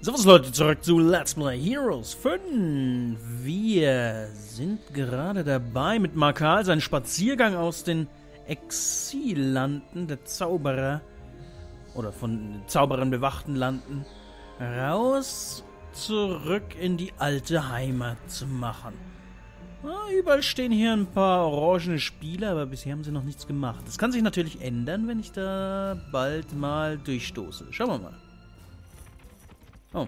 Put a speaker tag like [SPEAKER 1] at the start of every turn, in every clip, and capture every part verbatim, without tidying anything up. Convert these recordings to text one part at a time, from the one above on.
[SPEAKER 1] Servus Leute, zurück zu Let's Play Heroes fünf. Wir sind gerade dabei, mit Markal seinen Spaziergang aus den Exillanden der Zauberer oder von Zauberern bewachten Landen raus zurück in die alte Heimat zu machen. Na, überall stehen hier ein paar orangene Spieler, aber bisher haben sie noch nichts gemacht. Das kann sich natürlich ändern, wenn ich da bald mal durchstoße. Schauen wir mal. Oh.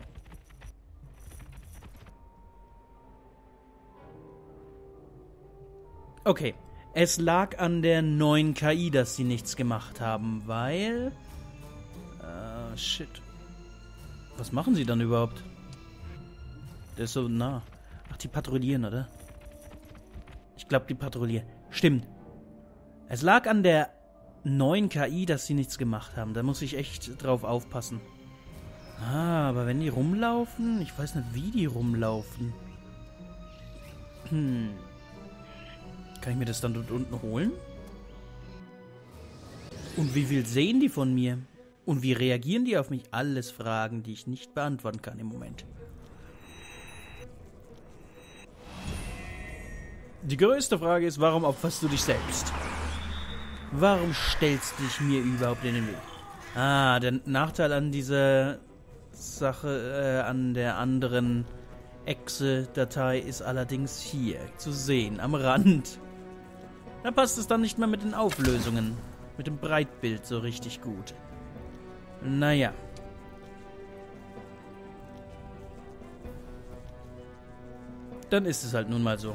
[SPEAKER 1] Okay. Es lag an der neuen K I, dass sie nichts gemacht haben, weil... Äh, shit. Was machen sie dann überhaupt? Der ist so nah. Ach, die patrouillieren, oder? Ich glaube, die patrouillieren. Stimmt. Es lag an der neuen K I, dass sie nichts gemacht haben. Da muss ich echt drauf aufpassen. Ah, aber wenn die rumlaufen... Ich weiß nicht, wie die rumlaufen. Hm. Kann ich mir das dann dort unten holen? Und wie viel sehen die von mir? Und wie reagieren die auf mich? Alles Fragen, die ich nicht beantworten kann im Moment. Die größte Frage ist, warum opferst du dich selbst? Warum stellst du dich mir überhaupt in den Weg? Ah, der Nachteil an dieser... Sache äh, an der anderen Exe-Datei ist allerdings hier zu sehen, am Rand. Da passt es dann nicht mehr mit den Auflösungen, mit dem Breitbild so richtig gut. Naja. Dann ist es halt nun mal so.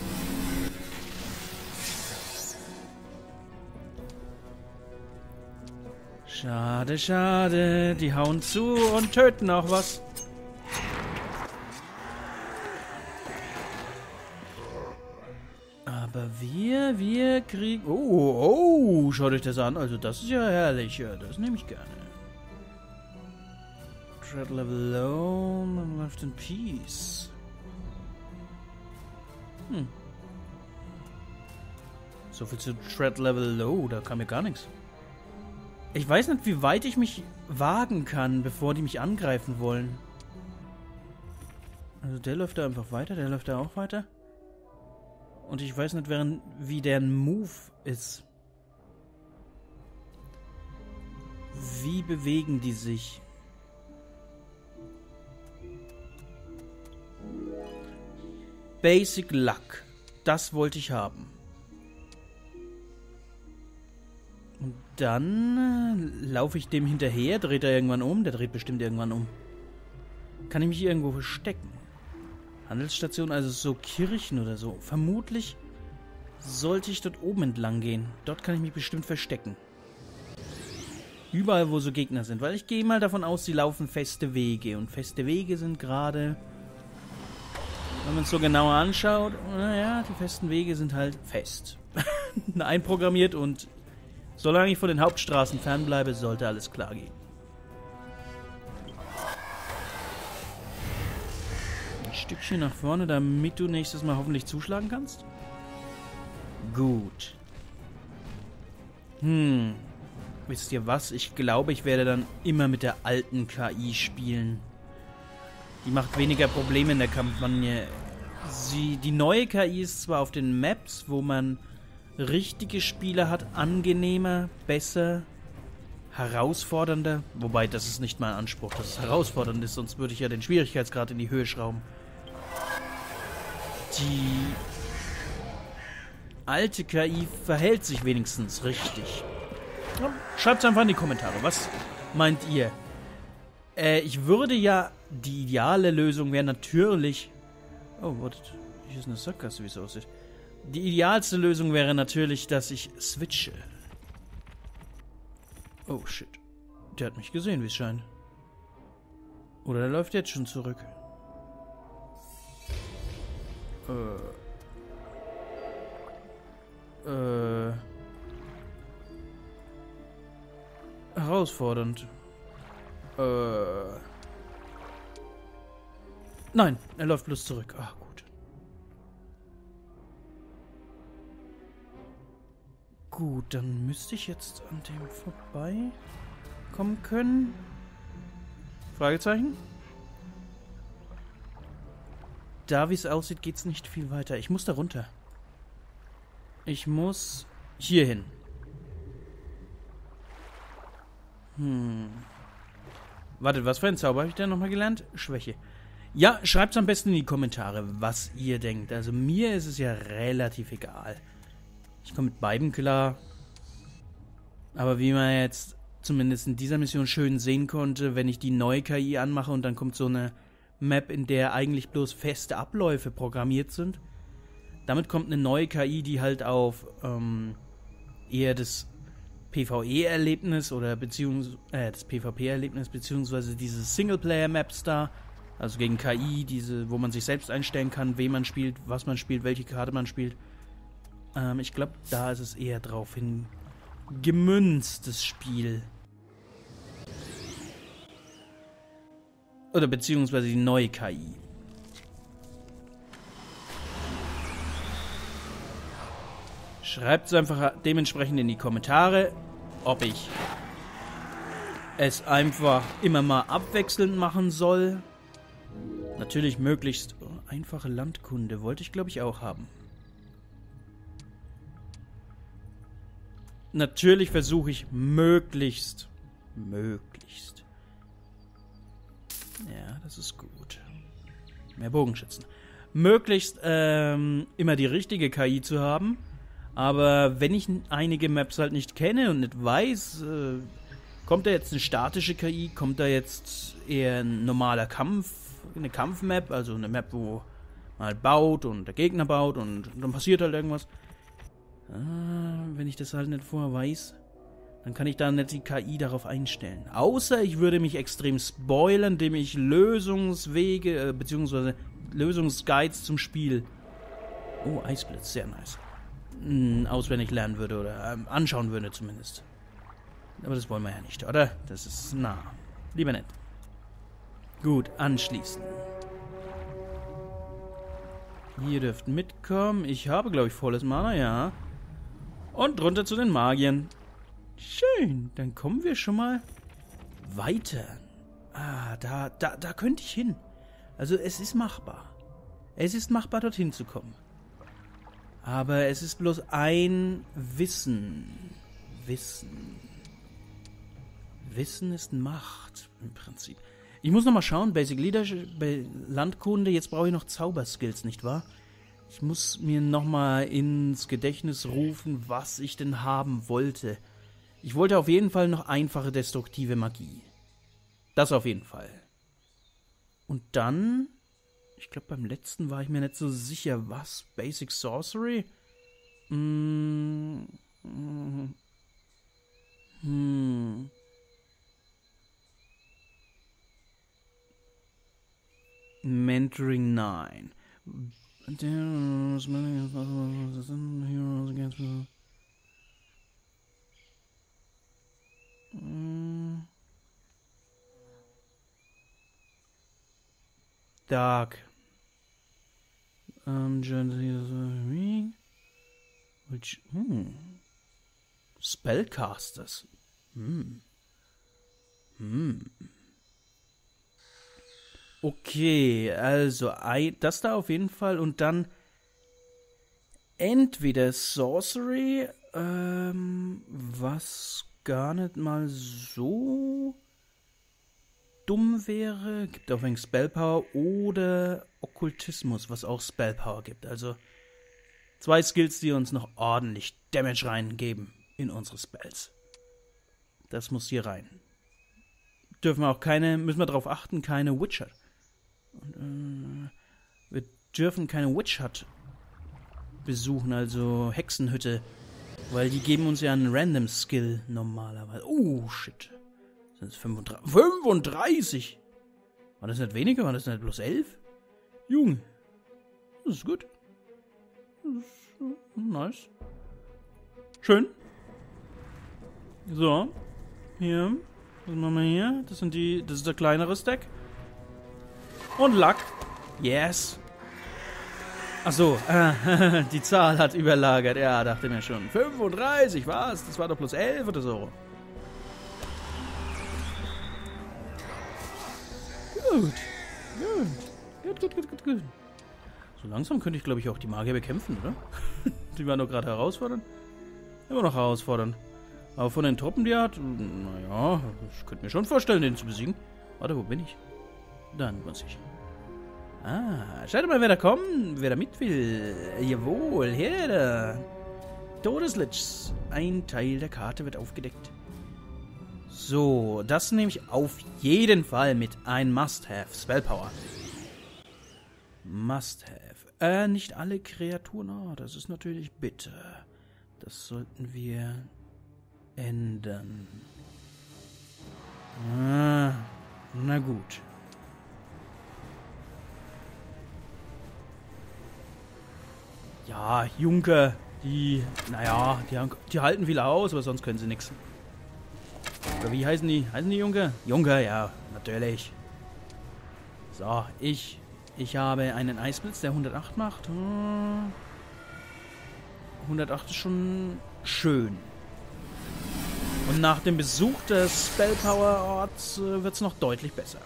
[SPEAKER 1] Schade, schade. Die hauen zu und töten auch was. Aber wir, wir kriegen... Oh, oh, schaut euch das an. Also das ist ja herrlich. Ja, das nehme ich gerne. Threat level low, left in peace. Hm. So viel zu Threat level low, da kam mir gar nichts. Ich weiß nicht, wie weit ich mich wagen kann, bevor die mich angreifen wollen. Also der läuft da einfach weiter, der läuft da auch weiter. Und ich weiß nicht, wie deren Move ist. Wie bewegen die sich? Basic Luck. Das wollte ich haben. Und dann äh, laufe ich dem hinterher, dreht er irgendwann um. Der dreht bestimmt irgendwann um. Kann ich mich irgendwo verstecken? Handelsstation, also so Kirchen oder so. Vermutlich sollte ich dort oben entlang gehen. Dort kann ich mich bestimmt verstecken. Überall, wo so Gegner sind. Weil ich gehe mal davon aus, sie laufen feste Wege. Und feste Wege sind gerade... Wenn man es so genauer anschaut, naja, die festen Wege sind halt fest. Einprogrammiert und... Solange ich von den Hauptstraßen fernbleibe, sollte alles klar gehen. Ein Stückchen nach vorne, damit du nächstes Mal hoffentlich zuschlagen kannst. Gut. Hm. Wisst ihr was? Ich glaube, ich werde dann immer mit der alten K I spielen. Die macht weniger Probleme in der Kampagne. Sie, die neue K I ist zwar auf den Maps, wo man... richtige Spieler hat, angenehmer, besser, herausfordernder. Wobei, das ist nicht mein Anspruch, dass es herausfordernd ist, sonst würde ich ja den Schwierigkeitsgrad in die Höhe schrauben. Die alte K I verhält sich wenigstens richtig. Schreibt es einfach in die Kommentare, was meint ihr? Äh, ich würde ja, die ideale Lösung wäre natürlich... Oh, wartet, hier ist eine Sackgasse, wie es aussieht. Die idealste Lösung wäre natürlich, dass ich switche. Oh, shit. Der hat mich gesehen, wie es scheint. Oder der läuft jetzt schon zurück. Äh. Äh. Herausfordernd. Äh. Nein, er läuft bloß zurück. Ach, gut. Gut, dann müsste ich jetzt an dem vorbei kommen können. Fragezeichen? da, wie es aussieht, geht es nicht viel weiter. Ich muss da runter. Ich muss hier hin. Hm. Wartet, was für ein Zauber habe ich denn nochmal gelernt? Schwäche. Ja, schreibt es am besten in die Kommentare, was ihr denkt. Also mir ist es ja relativ egal. Ich komme mit beiden klar. Aber wie man jetzt zumindest in dieser Mission schön sehen konnte, wenn ich die neue K I anmache und dann kommt so eine Map, in der eigentlich bloß feste Abläufe programmiert sind. Damit kommt eine neue K I, die halt auf ähm, eher das PvE-Erlebnis oder beziehungsweise äh, das PvP-Erlebnis beziehungsweise diese Singleplayer-Maps da, also gegen K I, diese, wo man sich selbst einstellen kann, wen man spielt, was man spielt, welche Karte man spielt. Ähm, ich glaube, da ist es eher drauf hin gemünzt, das Spiel. Oder beziehungsweise die neue K I. Schreibt es einfach dementsprechend in die Kommentare, ob ich es einfach immer mal abwechselnd machen soll. Natürlich möglichst oh, einfache Landkunde. Wollte ich, glaube ich, auch haben. Natürlich versuche ich möglichst, möglichst. Ja, das ist gut. Mehr Bogenschützen. Möglichst ähm, immer die richtige K I zu haben. Aber wenn ich einige Maps halt nicht kenne und nicht weiß, äh, kommt da jetzt eine statische K I, kommt da jetzt eher ein normaler Kampf, eine Kampfmap, also eine Map, wo man halt baut und der Gegner baut und dann passiert halt irgendwas. Ah, wenn ich das halt nicht vorher weiß, dann kann ich da nicht die K I darauf einstellen. Außer ich würde mich extrem spoilern, indem ich Lösungswege, äh, beziehungsweise Lösungsguides zum Spiel, oh, Eisblitz, sehr nice, mh, auswendig lernen würde oder ähm, anschauen würde zumindest. Aber das wollen wir ja nicht, oder? Das ist, na, lieber nicht. Gut, anschließen. Hier dürft mitkommen. Ich habe, glaube ich, volles Mana, ja. Und runter zu den Magiern. Schön, dann kommen wir schon mal weiter. Ah, da, da, da könnte ich hin. Also es ist machbar. Es ist machbar, dorthin zu kommen. Aber es ist bloß ein Wissen. Wissen. Wissen ist Macht, im Prinzip. Ich muss nochmal schauen, Basic Leadership, bei Landkunde, jetzt brauche ich noch Zauberskills, nicht wahr? Ich muss mir nochmal ins Gedächtnis rufen, was ich denn haben wollte. Ich wollte auf jeden Fall noch einfache destruktive Magie. Das auf jeden Fall. Und dann, ich glaube beim letzten war ich mir nicht so sicher, was? Basic Sorcery? Hm. Hm. Mentoring neun. Dark. Um, which, hmm. Spellcasters. Hm. Hm. Okay, also das da auf jeden Fall und dann entweder Sorcery, ähm, was gar nicht mal so dumm wäre, gibt auch ein Spellpower, oder Okkultismus, was auch Spellpower gibt. Also zwei Skills, die uns noch ordentlich Damage reingeben in unsere Spells. Das muss hier rein. Dürfen wir auch keine, müssen wir darauf achten, keine Witcher. Und, äh, wir dürfen keine Witch Hut besuchen, also Hexenhütte, weil die geben uns ja einen Random Skill normalerweise. Oh, shit. Sind es fünfunddreißig? fünfunddreißig? War das nicht weniger? War das nicht bloß elf? Junge. Das ist gut. Das ist äh, nice. Schön. So. Hier. Was machen wir hier? Das sind die, das ist der kleinere Stack. Und Luck. Yes. Achso, äh, die Zahl hat überlagert. Ja, dachte mir schon. fünfunddreißig, was? Das war doch plus elf oder so. Gut. Gut. Gut, gut, gut, gut, gut. So langsam könnte ich, glaube ich, auch die Magier bekämpfen, oder? Die waren doch gerade herausfordernd. Immer noch herausfordernd. Aber von den Truppen, die er hat, naja, ich könnte mir schon vorstellen, den zu besiegen. Warte, wo bin ich? Dann muss ich. Ah, schaut mal, wer da kommt, wer da mit will. Jawohl, her da. Todeslich. Ein Teil der Karte wird aufgedeckt. So, das nehme ich auf jeden Fall mit. Ein Must-Have. Spellpower. Must-Have. Äh, nicht alle Kreaturen. Oh, das ist natürlich bitter. Das sollten wir ändern. Ah, na gut. Ja, Junker, die, naja, die, haben, die halten viel aus, aber sonst können sie nichts. Oder wie heißen die? Heißen die Junker? Junker, ja, natürlich. So, ich, ich habe einen Eisblitz, der hundertacht macht. Hm. hundertacht ist schon schön. Und nach dem Besuch des Spellpower-Orts äh, wird es noch deutlich besser.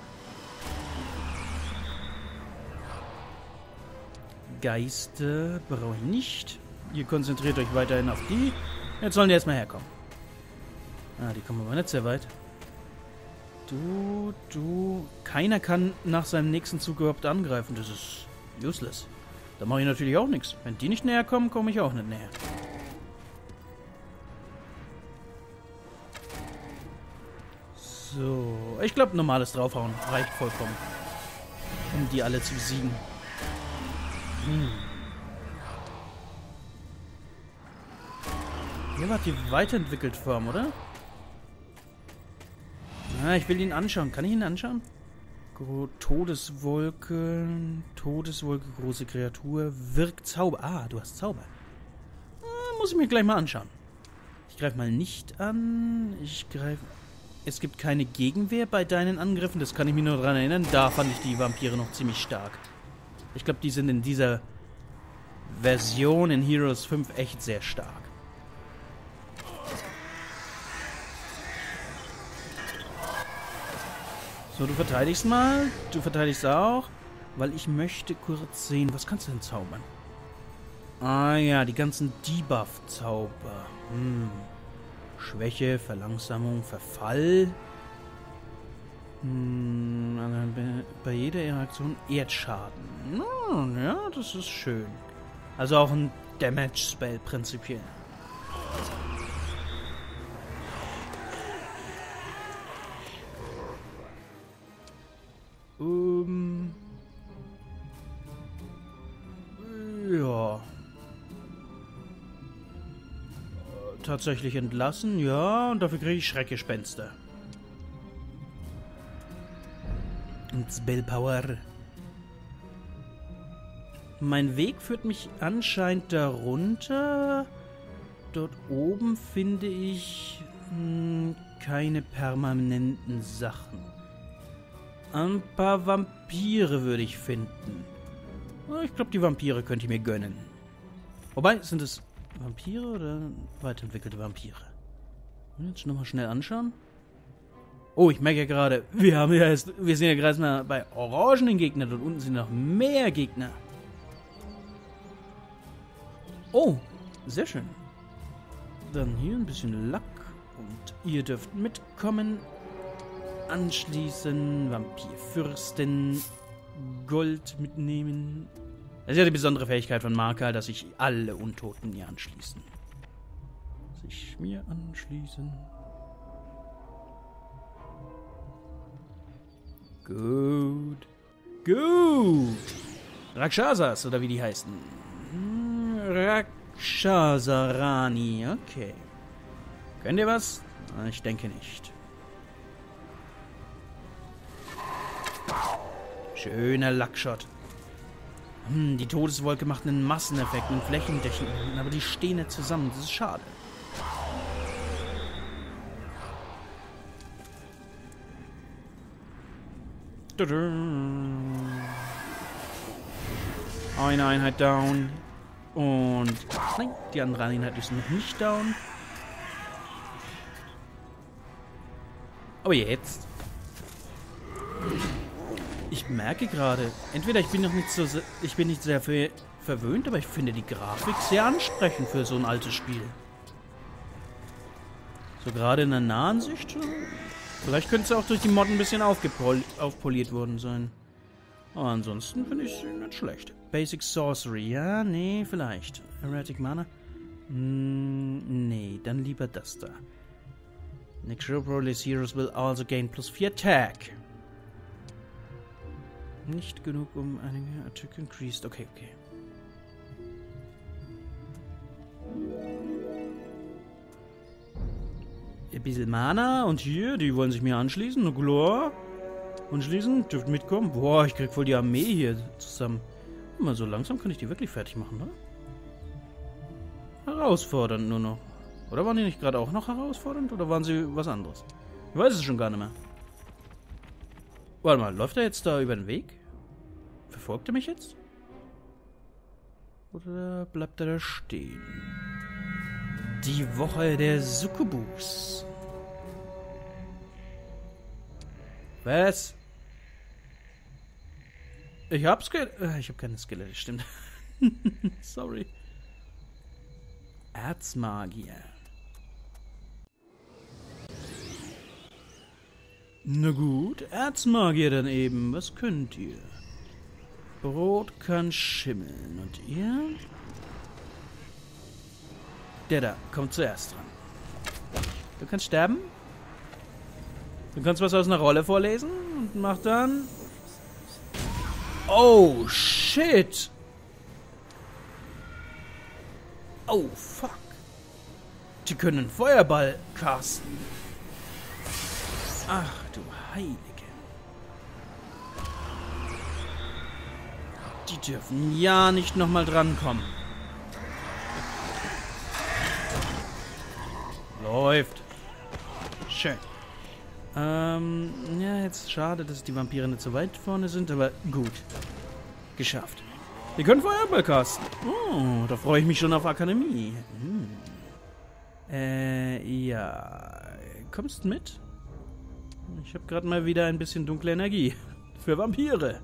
[SPEAKER 1] Geister brauche ich nicht. Ihr konzentriert euch weiterhin auf die. Jetzt sollen die erstmal herkommen. Ah, die kommen aber nicht sehr weit. Du, du... Keiner kann nach seinem nächsten Zug überhaupt angreifen. Das ist useless. Da mache ich natürlich auch nichts. Wenn die nicht näher kommen, komme ich auch nicht näher. So, ich glaube, normales Draufhauen reicht vollkommen, um die alle zu besiegen. Hm. Hier war die weiterentwickelte Form, oder? Ah, ich will ihn anschauen. Kann ich ihn anschauen? Gro Todeswolke. Todeswolke, große Kreatur. Wirkt Zauber. Ah, du hast Zauber. Ah, muss ich mir gleich mal anschauen. Ich greife mal nicht an. Ich greife... Es gibt keine Gegenwehr bei deinen Angriffen. Das kann ich mich nur daran erinnern. Da fand ich die Vampire noch ziemlich stark. Ich glaube, die sind in dieser Version in Heroes fünf echt sehr stark. So, du verteidigst mal. Du verteidigst auch. Weil ich möchte kurz sehen. Was kannst du denn zaubern? Ah ja, die ganzen Debuff-Zauber. Hm. Schwäche, Verlangsamung, Verfall. Hm, bei jeder ihrer Aktion Erdschaden. Hm, ja, das ist schön. Also auch ein Damage-Spell prinzipiell. Ähm. Ja. Tatsächlich entlassen, ja, und dafür kriege ich Schreckgespenster. Und Spellpower. Mein Weg führt mich anscheinend darunter. Dort oben finde ich mh, keine permanenten Sachen. Ein paar Vampire würde ich finden. Ich glaube, die Vampire könnte ich mir gönnen. Wobei, sind es Vampire oder weiterentwickelte Vampire? Jetzt nochmal schnell anschauen. Oh, ich merke ja gerade, wir haben ja jetzt, wir sind ja gerade mal bei orangenen Gegnern. Dort unten sind noch mehr Gegner. Oh, sehr schön. Dann hier ein bisschen Lack. Und ihr dürft mitkommen. Anschließen, Vampirfürstin, Gold mitnehmen. Das ist ja die besondere Fähigkeit von Markal, dass sich alle Untoten mir anschließen. Sich mir anschließen. Gut. Gut. Rakshasas, oder wie die heißen. Rakshasarani, okay. Könnt ihr was? Ich denke nicht. Schöner Lackshot. Hm, die Todeswolke macht einen Masseneffekt und Flächendeckung, aber die stehen nicht zusammen. Das ist schade. Eine Einheit down. Und nein, die andere Einheit ist noch nicht down. Aber jetzt. Ich merke gerade, entweder ich bin noch nicht so, ich bin nicht sehr ver verwöhnt, aber ich finde die Grafik sehr ansprechend für so ein altes Spiel. So gerade in der nahen Sicht. Vielleicht könnte es auch durch die Mod ein bisschen aufpoliert worden sein. Aber ansonsten finde ich sie nicht schlecht. Basic Sorcery, ja, nee, vielleicht. Erratic Mana? Mm, nee, dann lieber das da. Necropolis Heroes will also gain plus vier Attack. Nicht genug, um einige Attack increased. Okay, okay. Ein bisschen Mana und hier, die wollen sich mir anschließen. Na klar. Anschließen, dürft mitkommen. Boah, ich krieg voll die Armee hier zusammen. Mal so langsam kann ich die wirklich fertig machen, oder? Herausfordernd nur noch. Oder waren die nicht gerade auch noch herausfordernd? Oder waren sie was anderes? Ich weiß es schon gar nicht mehr. Warte mal, läuft er jetzt da über den Weg? Verfolgt er mich jetzt? Oder bleibt er da stehen? Die Woche der Succubus. Was? Ich hab Skelett. Ich hab keine Skelette, stimmt. Sorry. Erzmagier. Na gut, Erzmagier dann eben. Was könnt ihr? Brot kann schimmeln. Und ihr? Der da, kommt zuerst dran. Du kannst sterben. Du kannst was aus einer Rolle vorlesen und mach dann... Oh, shit! Oh, fuck. Die können einen Feuerball casten. Ach, du Heilige. Die dürfen ja nicht nochmal drankommen. Läuft. Schön. Ähm, ja, jetzt schade, dass die Vampire nicht so weit vorne sind, aber gut. Geschafft. Wir können Feuerball casten. Oh, da freue ich mich schon auf Akademie. Hm. Äh, ja. Kommst mit? Ich habe gerade mal wieder ein bisschen dunkle Energie. Für Vampire.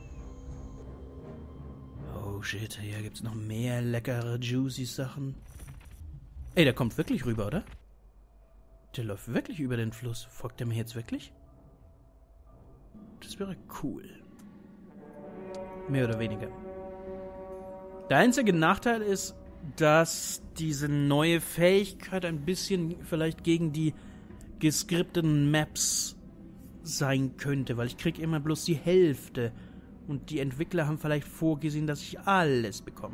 [SPEAKER 1] Oh shit, hier gibt's noch mehr leckere, juicy Sachen. Ey, der kommt wirklich rüber, oder? Der läuft wirklich über den Fluss. Folgt er mir jetzt wirklich? Das wäre cool. Mehr oder weniger. Der einzige Nachteil ist, dass diese neue Fähigkeit ein bisschen vielleicht gegen die geskripteten Maps sein könnte, weil ich kriege immer bloß die Hälfte und die Entwickler haben vielleicht vorgesehen, dass ich alles bekomme.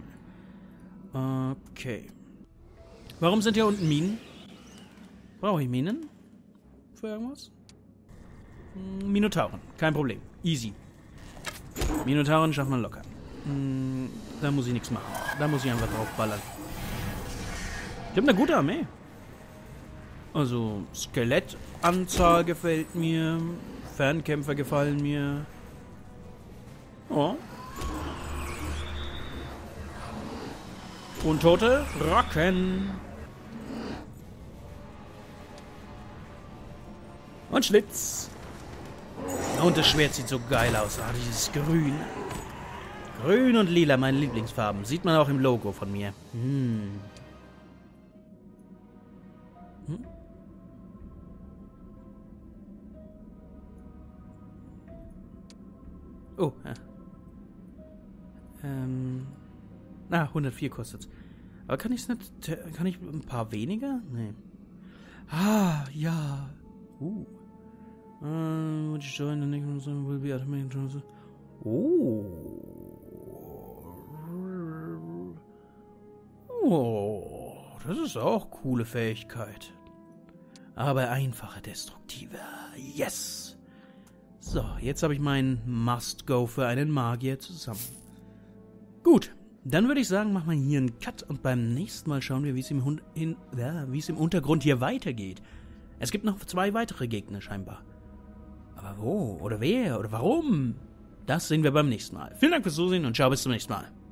[SPEAKER 1] Okay. Warum sind hier unten Minen? Brauche ich Minen? Für irgendwas? Hm, Minotauren, kein Problem. Easy. Minotauren schafft man locker. Hm, da muss ich nichts machen. Da muss ich einfach draufballern. Ich habe eine gute Armee. Also, Skelettanzahl gefällt mir. Fernkämpfer gefallen mir. Oh. Untote rocken. Und Schlitz. Und das Schwert sieht so geil aus. Ah, dieses Grün. Grün und Lila, meine Lieblingsfarben. Sieht man auch im Logo von mir. Hm. Hm? Oh, ja. Ähm. Ah, hundertvier kostet's. Aber kann ich's nicht... Kann ich ein paar weniger? Nee. Ah, ja. Uh. Uh, would you join the next one will be automated. Oh. Oh. Das ist auch coole Fähigkeit. Aber einfache, destruktive. Yes. So, jetzt habe ich meinen Must-Go für einen Magier zusammen. Gut, dann würde ich sagen, machen wir hier einen Cut und beim nächsten Mal schauen wir, wie es im, Hund in, ja, wie es im Untergrund hier weitergeht. Es gibt noch zwei weitere Gegner scheinbar. Aber wo oder wer oder warum? Das sehen wir beim nächsten Mal. Vielen Dank fürs Zusehen und ciao, bis zum nächsten Mal.